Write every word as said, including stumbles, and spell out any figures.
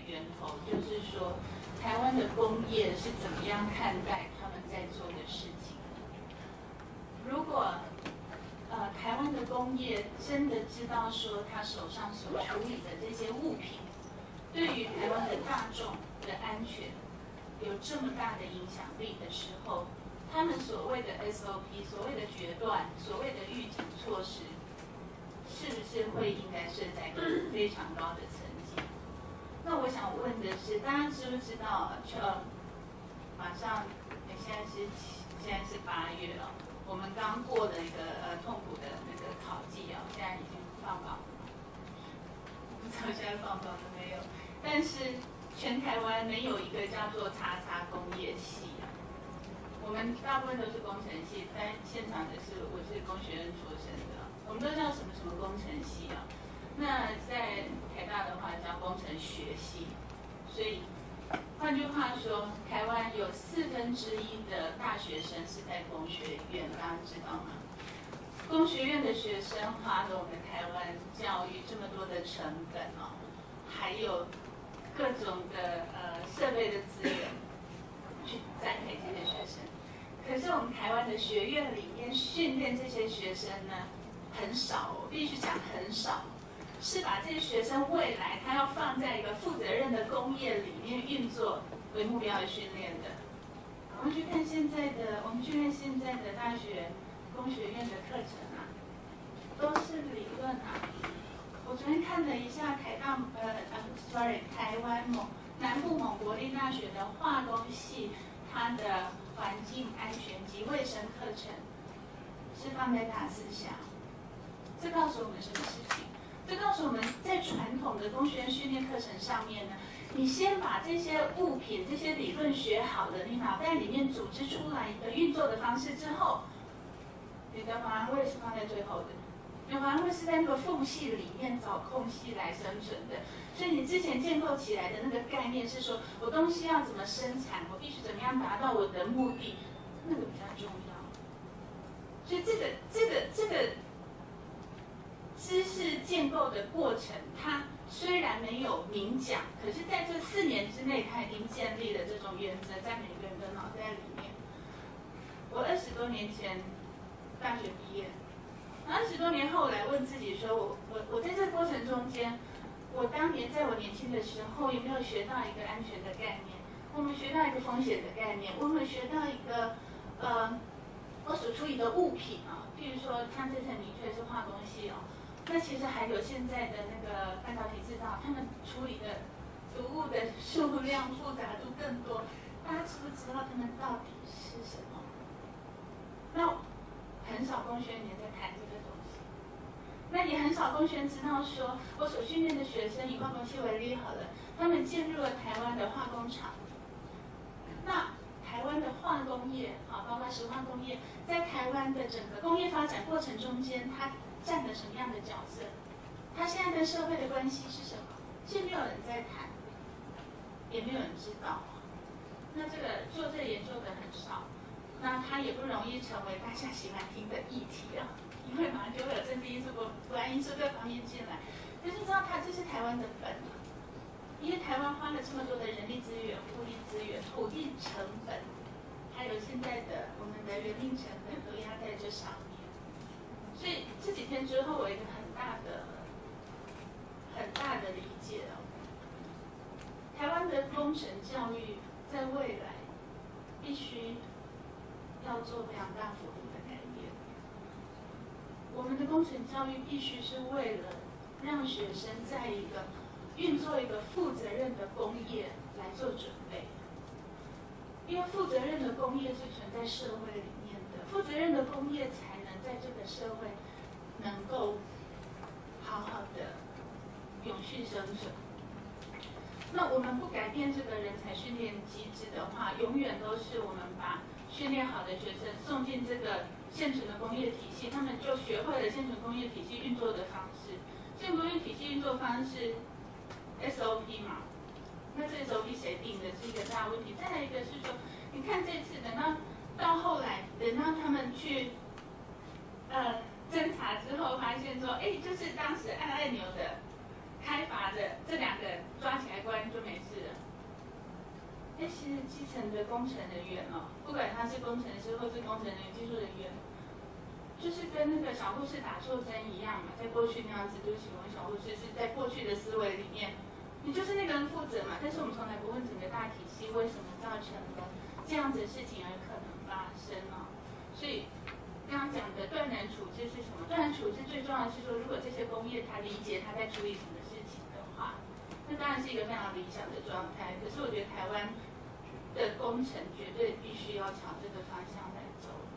源头，就是说台湾的工业是怎么样看待他们在做的事情。如果呃台湾的工业真的知道说他手上所处理的这些物品，对于台湾的大众的安全有这么大的影响力的时候，他们所谓的 S O P、所谓的决断、所谓的预警措施，是不是会应该设在一个非常高的层级？那我想问的是，大家知不知道？呃，马上，现在是现在是八月了，我们刚过了一个呃痛苦的那个考季啊，现在已经放榜了，不知道现在放榜了没有？但是全台湾没有一个叫做叉叉工业系啊。我们大部分都是工程系，但现场的是我是工学院出身的，我们都叫什么什么工程系啊。那在台大的话叫工程学系，所以换句话说，台湾有四分之一的大学生是在工学院，大家知道吗？工学院的学生花了我们台湾教育这么多的成本哦，还有各种的呃设备的资源去栽培这些学生。可是我们台湾的学院里面训练这些学生呢，很少，我必须讲很少，是把这些学生未来他要放在一个负责任的工业里面运作为目标的训练的。我们去看现在的，我们去看现在的大学工学院的课程啊，都是理论啊。我昨天看了一下台大呃呃 ，sorry， 台湾某南部某国立大学的化工系，它的环境安全及卫生课程是放在大四下。这告诉我们什么事情？这告诉我们在传统的工学院训练课程上面呢，你先把这些物品、这些理论学好了，你脑袋里面组织出来一个运作的方式之后，你的防安卫是放在最后的。你防安卫是在那个缝隙里面找空隙来生存的，所以你之前建构起来的那个概念是说，我东西要怎么生产，我必须怎么样达到我的目的，那个比较重要。所以这个、这个、这个知识建构的过程，它虽然没有明讲，可是在这四年之内，它已经建立了这种原则在每个人的脑袋里面。我二十多年前大学毕业。二十多年后来问自己说，我我我在这个过程中间，我当年在我年轻的时候有没有学到一个安全的概念？我们学到一个风险的概念，我们学到一个呃，我所处理的物品啊，譬如说像这很明确是化工系哦，那其实还有现在的那个半导体制造，他们处理的毒物的数量复杂度更多，大家知不知道他们到底是什么？那很少工学院在谈这个东西，那也很少工学院知道说，我所训练的学生以化工系为例好了，他们进入了台湾的化工厂。那台湾的化工业啊，包括石化工业，在台湾的整个工业发展过程中间，它占了什么样的角色？它现在跟社会的关系是什么？是没有人在谈，也没有人知道。那这个做这个研究的很少。那它也不容易成为大家喜欢听的议题啊，因为马上就会有政治因素、国国安因素各方面进来。可是知道它这是台湾的本啊，因为台湾花了这么多的人力资源、物力资源、土地成本，还有现在的我们的人力成本都压在这上面。所以这几天之后，我有一个很大的、很大的理解哦，台湾的工程教育在未来必须要做非常大幅度的改变。我们的工程教育必须是为了让学生在一个运作一个负责任的工业来做准备，因为负责任的工业是存在社会里面的，负责任的工业才能在这个社会能够好好的永续生存。那我们不改变这个人才训练机制的话，永远都是我们把训练好的学生送进这个现存的工业体系，他们就学会了现存工业体系运作的方式。现存工业体系运作方式 S O P 嘛，那这 S O P 谁定的是一个大问题。再来一个是说，你看这次等到到后来，等到他们去呃侦查之后，发现说，哎，就是当时按按钮的开罚的这两个抓起来关就没但其实基层的工程人员哦，不管他是工程师或是工程人员、技术人员，就是跟那个小护士打错针一样嘛。在过去那样子，就请问小护士是在过去的思维里面，你就是那个人负责嘛。但是我们从来不问整个大体系为什么造成了这样子的事情而可能发生哦。所以刚刚讲的断然处置是什么？断然处置最重要的是说，如果这些工业他理解他在处理什么事情的话，那当然是一个非常理想的状态。可是我觉得台湾的工程绝对必须要朝这个方向来走。